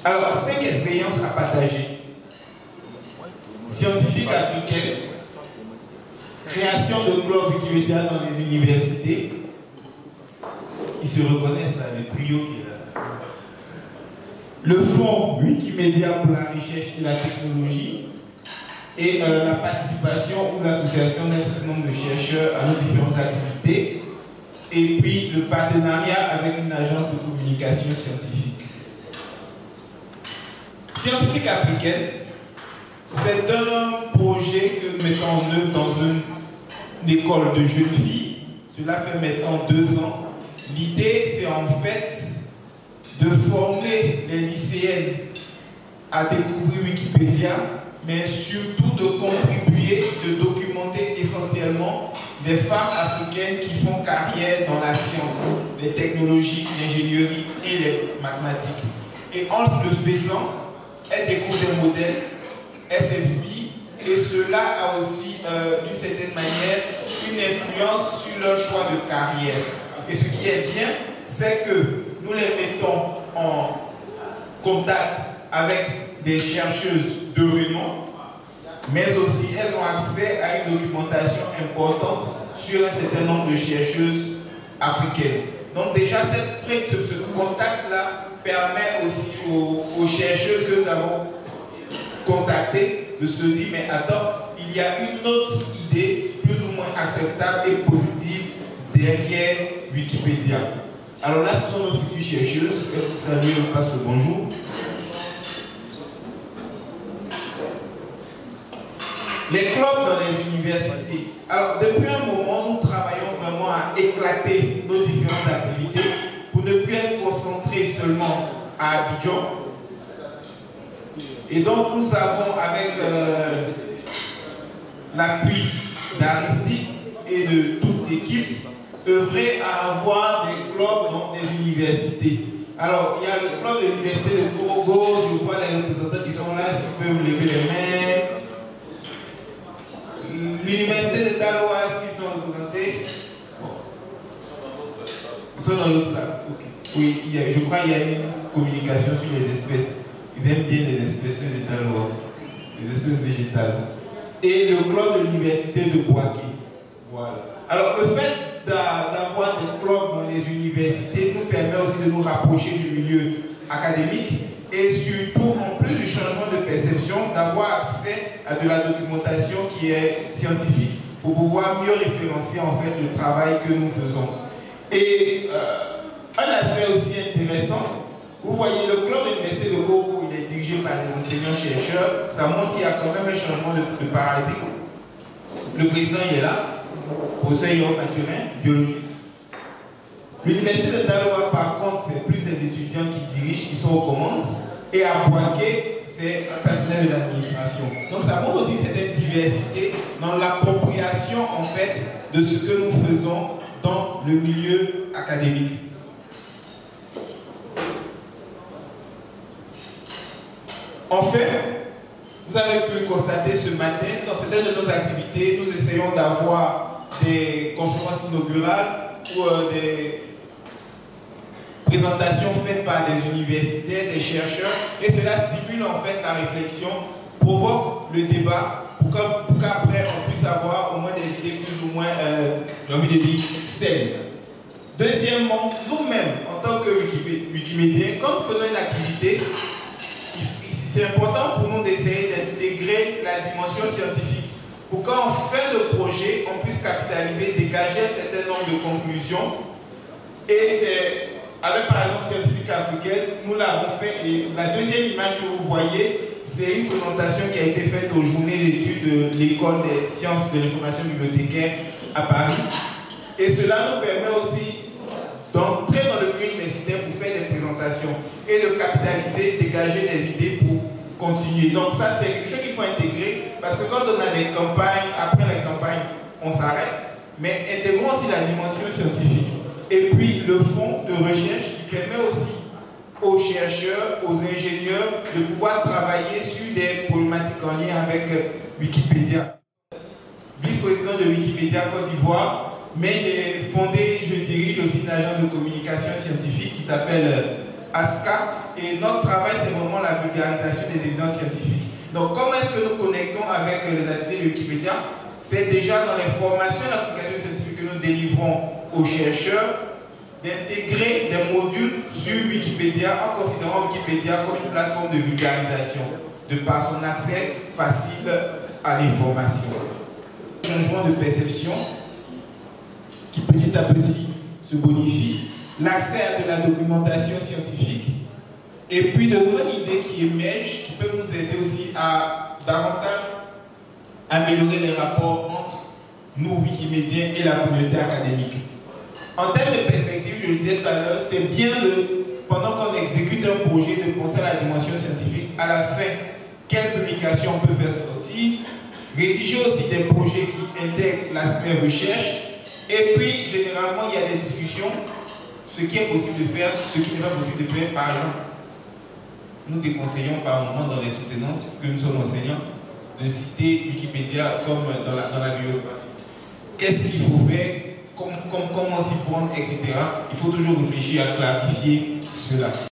Alors, 5 expériences à partager. Scientifique africaine, création de clubs Wikimedia dans les universités. Ils se reconnaissent là, le trio qui est là. Le fonds Wikimedia pour la recherche et la technologie. Et la participation ou l'association d'un certain nombre de chercheurs à nos différentes activités. Et puis le partenariat avec une agence de communication scientifique. Scientifique africaine, c'est un projet que nous mettons en œuvre dans une école de jeunes filles. Cela fait maintenant 2 ans. L'idée, c'est en fait de former les lycéennes à découvrir Wikipédia, mais surtout de contribuer, de documenter essentiellement des femmes africaines qui font carrière dans la science, les technologies, l'ingénierie et les mathématiques. Et en le faisant, elles découvrent des modèles, elles s'inspirent, et cela a aussi, d'une certaine manière, une influence sur leur choix de carrière. Et ce qui est bien, c'est que nous les mettons en contact avec des chercheuses de renom, mais aussi elles ont accès à une documentation importante sur un certain nombre de chercheuses africaines. Donc déjà, ce contact-là permet aussi aux chercheuses que nous avons contactées de se dire, mais attends, il y a une autre idée plus ou moins acceptable et positive derrière Wikipédia. Alors là, ce sont nos futures chercheuses. Salut, on passe le bonjour. Les clubs dans les universités. Alors, depuis un moment, nous travaillons vraiment à éclater nos différentes activités pour ne plus être concentrés seulement à Abidjan. Et donc, nous avons, avec l'appui d'Aristide et de toute l'équipe, œuvré à avoir des clubs dans des universités. Alors, il y a le club de l'université de Togo, je vois les représentants qui sont là, s'ils peuvent lever les mains. L'université de Daloa, est-ce qu'ils sont représentés? Ils sont dans l'autre salle. Okay. Oui, je crois qu'il y a une communication sur les espèces. Ils aiment bien les espèces de Daloa, les espèces végétales. Et le club de l'université de Boaké. Voilà. Alors, le fait d'avoir des clubs dans les universités nous permet aussi de nous rapprocher du milieu académique et surtout, en plus du changement de perception, d'avoir accès à de la documentation qui est scientifique pour pouvoir mieux référencer en fait le travail que nous faisons. Et un aspect aussi intéressant, vous voyez le club de l'université de Gogo, il est dirigé par des enseignants-chercheurs, ça montre qu'il y a quand même un changement de paradigme. Le président il est là, professeur Yoann Mathurin, biologiste. L'université de Daloa, par contre, c'est plus des étudiants qui dirigent, qui sont aux commandes. Et à Boaké, c'est un personnel de l'administration. Donc ça montre aussi cette diversité dans l'appropriation, en fait, de ce que nous faisons dans le milieu académique. Enfin, vous avez pu constater ce matin, dans certaines de nos activités, nous essayons d'avoir des conférences inaugurales ou des présentations faites par des universitaires, des chercheurs, et cela stimule en fait la réflexion, provoque le débat pour qu'après on puisse avoir au moins des idées plus ou moins, j'ai envie de dire, saines. Deuxièmement, nous-mêmes, en tant que Wikimédiens, quand nous faisons une activité, c'est important pour nous d'essayer d'intégrer la dimension scientifique pour qu'en fin de projet, on puisse capitaliser, dégager un certain nombre de conclusions. Et c'est avec par exemple Scientifique africaine, nous l'avons fait. Et la deuxième image que vous voyez, c'est une présentation qui a été faite aux journées d'études de l'école des sciences de l'information bibliothécaire à Paris. Et cela nous permet aussi d'entrer dans le milieu universitaire pour faire des présentations et de capitaliser, dégager des idées pour continuer. Donc ça, c'est quelque chose qu'il faut intégrer parce que quand on a des campagnes, après les campagnes, on s'arrête, mais intégrons aussi la dimension scientifique. Et puis le fonds de recherche qui permet aussi aux chercheurs, aux ingénieurs de pouvoir travailler sur des problématiques en lien avec Wikipédia. Vice-président de Wikipédia Côte d'Ivoire, mais j'ai fondé, je dirige aussi une agence de communication scientifique qui s'appelle ASCA, et notre travail, c'est vraiment la vulgarisation des évidences scientifiques. Donc, comment est-ce que nous connectons avec les activités de Wikipédia? C'est déjà dans les formations d'application scientifique que nous délivrons aux chercheurs d'intégrer des modules sur Wikipédia en considérant Wikipédia comme une plateforme de vulgarisation, de par son accès facile à l'information. Changement de perception qui petit à petit se bonifie, l'accès à de la documentation scientifique et puis de nouvelles idées qui émergent qui peuvent nous aider aussi à davantage améliorer les rapports entre nous, Wikimédiens, et la communauté académique. En termes de perspective, je le disais tout à l'heure, c'est bien pendant qu'on exécute un projet, de penser à la dimension scientifique, à la fin, quelle publication on peut faire sortir, rédiger aussi des projets qui intègrent l'aspect recherche, et puis généralement il y a des discussions, ce qui est possible de faire, ce qui n'est pas possible de faire. Par exemple, nous déconseillons par moment dans les soutenances que nous sommes enseignants de citer Wikipédia comme dans la bibliographie. Qu'est-ce qu'il faut faire, comment s'y prendre, etc. Il faut toujours réfléchir à clarifier cela.